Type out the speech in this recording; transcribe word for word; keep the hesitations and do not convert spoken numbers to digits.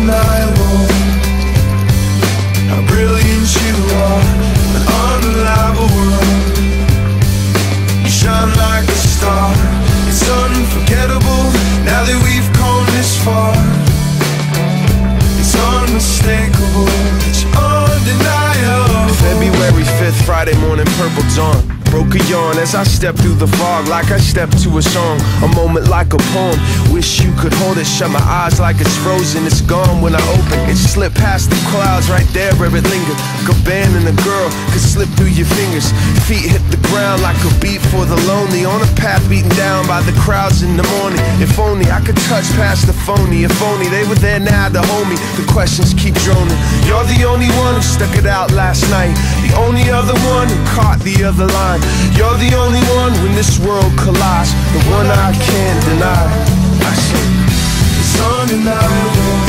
undeniable how brilliant you are. An unreliable world, you shine like a star. It's unforgettable now that we've come this far. It's unmistakable, it's undeniable. February fifth, Friday morning, purple dawn. Broke a yawn as I step through the fog, like I step to a song. A moment like a poem, wish you could hold it. Shut my eyes like it's frozen, it's gone when I open. It slipped past the clouds right there where it lingered. Like a band and a girl could slip through your fingers. Feet hit the ground like a beat for the lonely. On a path beaten down by the crowds in the morning. If only I could touch past the phony. If only they were there now to hold me. The questions keep droning. You're the only one who stuck it out last night. The only other one who caught the other line. You're the only one when this world collides, the one I can't deny. I say it's undeniable